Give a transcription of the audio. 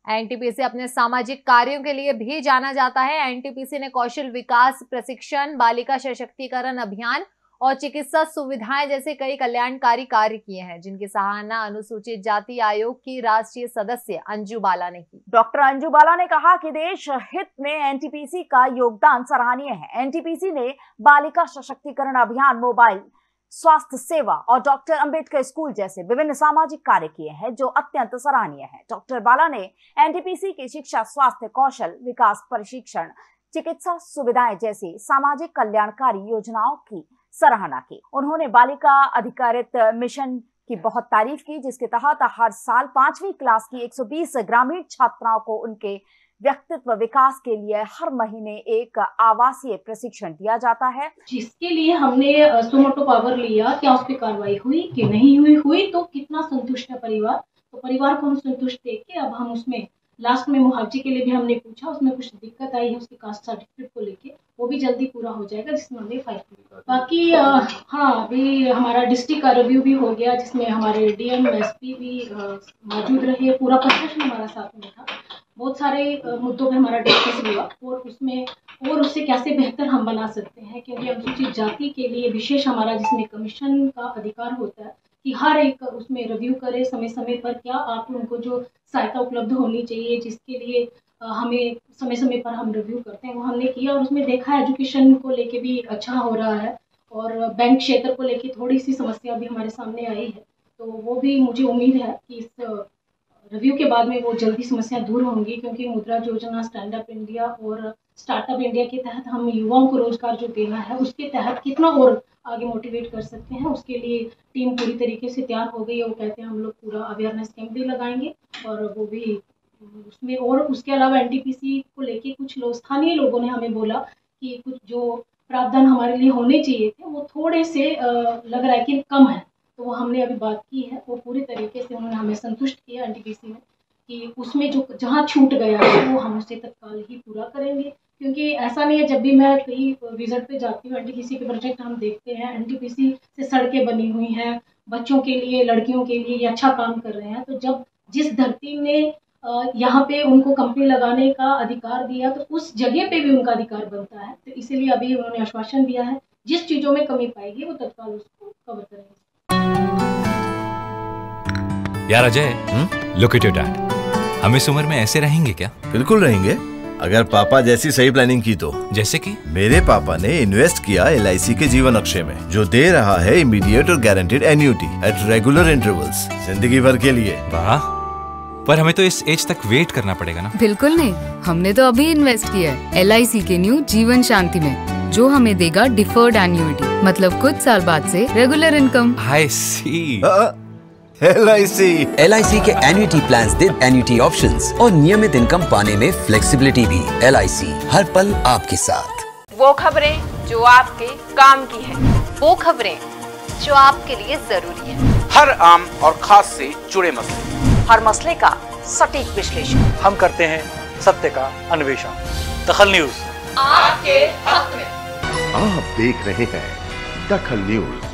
NTPC अपने सामाजिक कार्यों के लिए भी जाना जाता है। एनटीपीसी ने कौशल विकास प्रशिक्षण, बालिका सशक्तिकरण अभियान और चिकित्सा सुविधाएं जैसे कई कल्याणकारी कार्य किए हैं, जिनकी सराहना अनुसूचित जाति आयोग की राष्ट्रीय सदस्य अंजू बाला ने की। डॉक्टर अंजू बाला ने कहा कि देश हित में एनटीपीसी का योगदान सराहनीय है। एनटीपीसी ने बालिका सशक्तिकरण अभियान, मोबाइल स्वास्थ्य सेवा और डॉक्टर अंबेडकर स्कूल जैसे विभिन्न सामाजिक कार्य किए हैं जो अत्यंत सराहनीय है। डॉक्टर बाला ने एनटीपीसी की शिक्षा, स्वास्थ्य, कौशल विकास प्रशिक्षण, चिकित्सा सुविधाएं जैसी सामाजिक कल्याणकारी योजनाओं की सराहना की। उन्होंने बालिका अधिकारित मिशन की बहुत तारीफ की, जिसके तहत हर साल 5वीं क्लास की 120 ग्रामीण छात्राओं को उनके व्यक्तित्व विकास के लिए हर महीने एक आवासीय प्रशिक्षण दिया जाता है, जिसके लिए हमने सुमोटो पावर लिया। क्या उस पर कार्रवाई हुई कि नहीं हुई तो कितना संतुष्ट है परिवार, तो परिवार को हम संतुष्ट देख के अब हम उसमें लास्ट में मुआवजे के लिए भी हमने पूछा, उसमें कुछ दिक्कत आई है उसके कास्ट सर्टिफिकेट को लेके, वो भी जल्दी पूरा हो जाएगा जिसमें हमने फाइल किया। बाकी हाँ, अभी हमारा डिस्ट्रिक्ट का रिव्यू भी हो गया जिसमें हमारे डीएम एसपी भी मौजूद रहे, पूरा प्रशासन हमारा साथ में था। बहुत सारे मुद्दों पे हमारा डिस्कस हुआ और उसमें और उससे कैसे बेहतर हम बना सकते हैं, क्योंकि अनुसूचित जाति के लिए विशेष हमारा जिसमें कमीशन का अधिकार होता है कि हर एक उसमें रिव्यू करे समय समय पर, क्या आप उनको जो सहायता उपलब्ध होनी चाहिए जिसके लिए हमें समय समय पर हम रिव्यू करते हैं, वो हमने किया और उसमें देखा एजुकेशन को लेके भी अच्छा हो रहा है और बैंक क्षेत्र को लेके थोड़ी सी समस्या भी हमारे सामने आई है, तो वो भी मुझे उम्मीद है कि इस रिव्यू के बाद में वो जल्दी समस्या दूर होंगी, क्योंकि Mudra Yojana, stand up India और स्टार्टअप इंडिया के तहत हम युवाओं को रोजगार जो देना है उसके तहत कितना और आगे मोटिवेट कर सकते हैं, उसके लिए टीम पूरी तरीके से तैयार हो गई है। वो कहते हैं हम लोग पूरा अवेयरनेस कैंप भी लगाएंगे और वो भी उसमें, और उसके अलावा एनटीपीसी को लेके कुछ लोग, स्थानीय लोगों ने हमें बोला कि कुछ जो प्रावधान हमारे लिए होने चाहिए थे वो थोड़े से लग रहा है कि कम है, तो वो हमने अभी बात की है, वो पूरी तरीके से उन्होंने हमें संतुष्ट किया एनटीपीसी में कि उसमें जो जहाँ छूट गया है वो हम उसे तत्काल ही पूरा करेंगे। क्योंकि ऐसा नहीं है, जब भी मैं कहीं विजिट पे जाती हूँ एनटीपीसी के प्रोजेक्ट हम देखते हैं, एनटीपीसी से सड़कें बनी हुई हैं बच्चों के लिए, लड़कियों के लिए, ये अच्छा काम कर रहे हैं। तो जब जिस धरती ने यहाँ पे उनको कंपनी लगाने का अधिकार दिया तो उस जगह पे भी उनका अधिकार बनता है, तो इसीलिए अभी उन्होंने आश्वासन दिया है जिस चीजों में कमी पाएगी वो तत्काल उसको कवर करेंगे। यार Ajay, look at your dad. हम इस उम्र में ऐसे रहेंगे क्या? बिल्कुल रहेंगे, अगर पापा जैसी सही प्लानिंग की तो। जैसे कि? मेरे पापा ने इन्वेस्ट किया LIC के जीवन अक्षय में, जो दे रहा है इमीडिएट और guaranteed annuity at regular intervals, जिंदगी भर के लिए। वाह, पर हमें तो इस एज तक वेट करना पड़ेगा ना? बिल्कुल नहीं, हमने तो अभी इन्वेस्ट किया है LIC के न्यू जीवन शांति में, जो हमें देगा डिफर्ड एन्युटी, मतलब कुछ साल बाद से regular income. I C. LIC के एन्युटी प्लान्स दे एन्युटी ऑप्शंस और नियमित इनकम पाने में फ्लेक्सिबिलिटी भी। LIC हर पल आपके साथ। वो खबरें जो आपके काम की है, वो खबरें जो आपके लिए जरूरी है, हर आम और खास से जुड़े मसले, हर मसले का सटीक विश्लेषण हम करते हैं, सत्य का अन्वेषण। दखल न्यूज आपके हक में। आप देख रहे हैं दखल न्यूज।